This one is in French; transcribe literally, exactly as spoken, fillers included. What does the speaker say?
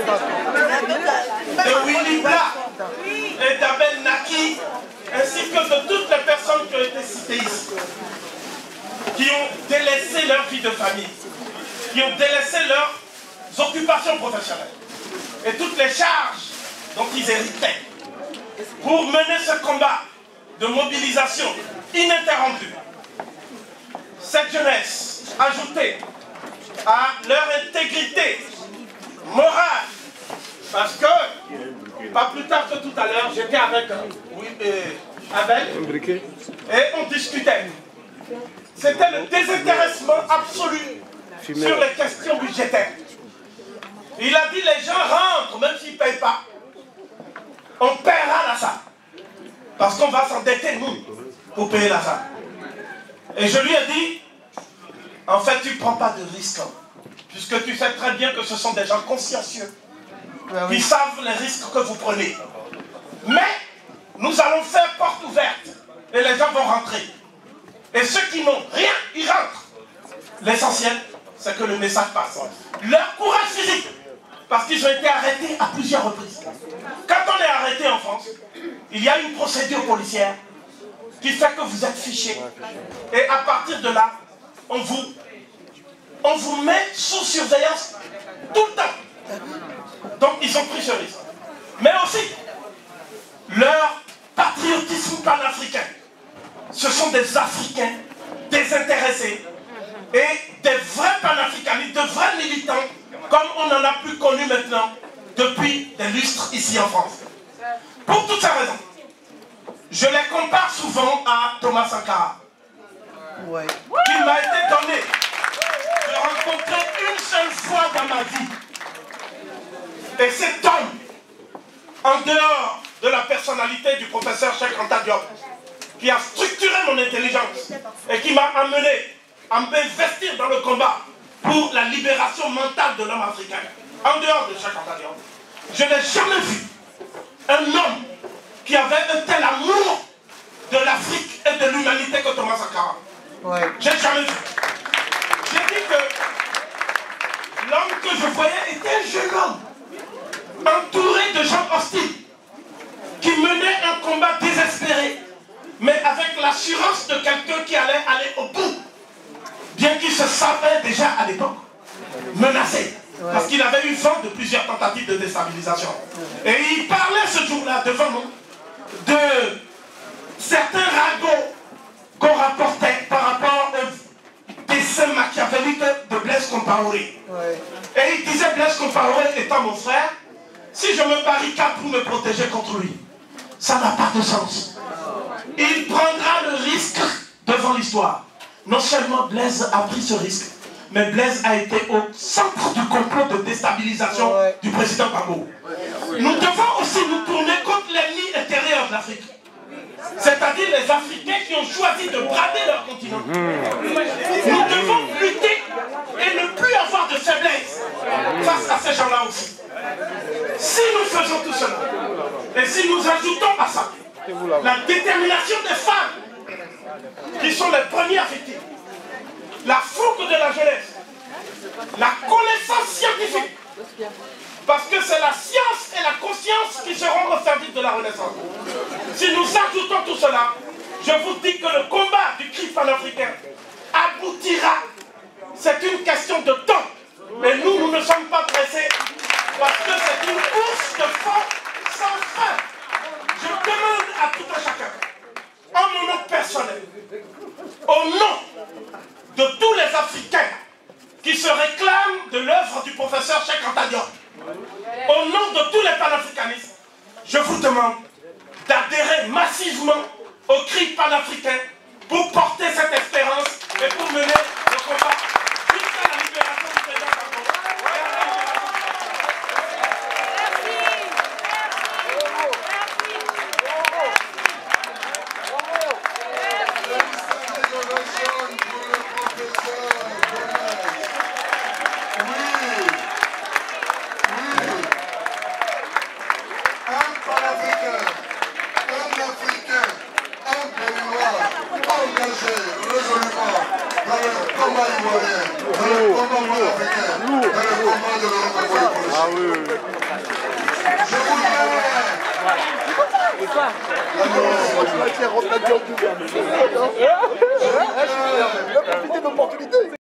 de Willy Bla et d'Abel Naki, ainsi que de toutes les personnes qui ont été citées ici, qui ont délaissé leur vie de famille, qui ont délaissé leurs occupations professionnelles et toutes les charges dont ils héritaient pour mener ce combat de mobilisation ininterrompue. Cette jeunesse, ajoutée à leur intégrité morale, parce que, pas plus tard que tout à l'heure, j'étais avec euh, oui, euh, Abel, et on discutait. C'était le désintéressement absolu sur les questions budgétaires. Il a dit les gens rentrent, même s'ils ne payent pas. On paiera la S A. Parce qu'on va s'endetter, nous, pour payer la S A. Et je lui ai dit, en fait, tu ne prends pas de risque, puisque tu sais très bien que ce sont des gens consciencieux, qui savent les risques que vous prenez. Mais, nous allons faire porte ouverte, et les gens vont rentrer. Et ceux qui n'ont rien, ils rentrent. L'essentiel, c'est que le message passe. Leur courage physique, parce qu'ils ont été arrêtés à plusieurs reprises. Quand on est arrêté en France, il y a une procédure policière qui fait que vous êtes fiché. Et à partir de là, on vous, on vous met sous surveillance tout le temps. Donc ils ont pris ce risque. Mais aussi, leur patriotisme panafricain. Ce sont des Africains désintéressés et des vrais panafricanistes, de vrais militants, comme on n'en a plus connu maintenant depuis des lustres ici en France. Pour toutes ces raisons, je les compare souvent à Thomas Sankara, ouais. qui m'a été donné de rencontrer une seule fois dans ma vie. Et cet homme, en dehors de la personnalité du professeur Cheikh Anta Diop, qui a structuré mon intelligence et qui m'a amené à m'investir dans le combat pour la libération mentale de l'homme africain, en dehors de Cheikh Anta Diop, je n'ai jamais vu un homme qui avait un tel amour de l'Afrique et de l'humanité que Thomas Sankara. Ouais. J'ai jamais vu. J'ai dit que l'homme que je voyais était un jeune homme, entouré de gens hostiles, qui menait un combat désespéré, mais avec l'assurance de quelqu'un qui allait aller au bout, bien qu'il se savait déjà à l'époque menacé, ouais. parce qu'il avait eu vent de plusieurs tentatives de déstabilisation. Et il parlait ce jour-là devant nous de certains ragots qu'on rapportait par rapport au dessin machiavélique de Blaise Compaoré. Ouais. Et il disait, Blaise Compaoré étant mon frère, si je me barricade pour me protéger contre lui, ça n'a pas de sens. Il prendra le risque devant l'histoire. Non seulement Blaise a pris ce risque, mais Blaise a été au centre du complot de déstabilisation ouais. du président Gbagbo. Nous devons aussi nous tourner contre l'ennemi intérieur de l'Afrique. C'est-à-dire les Africains qui ont choisi de brader leur continent. Nous devons lutter et ne plus avoir de faiblesse face à ces gens-là aussi. Si nous faisons tout cela, et si nous ajoutons à ça la détermination des femmes, qui sont les premières victimes, la fougue de la jeunesse, la connaissance scientifique, parce que c'est la science et la conscience qui seront au service de la Renaissance. Si nous ajoutons tout cela, je vous dis que le combat du cri panafricain aboutira. C'est une question de temps. Mais nous, nous ne sommes pas pressés, parce que c'est une course de fond sans fin. Je demande à tout un chacun, en mon nom personnel, au nom de tous les Africains qui se réclament de l'œuvre du professeur Cheikh Anta Diop, au nom de tous les panafricanistes, je vous demande d'adhérer massivement au cri panafricain pour porter cette espérance et pour mener le combat jusqu'à la libération du président Gbagbo. Ah oui, oui. Je voudrais... Et quoi? Ah non, moi je vais rentre la gueule du gars. Je vais profiter de l'opportunité.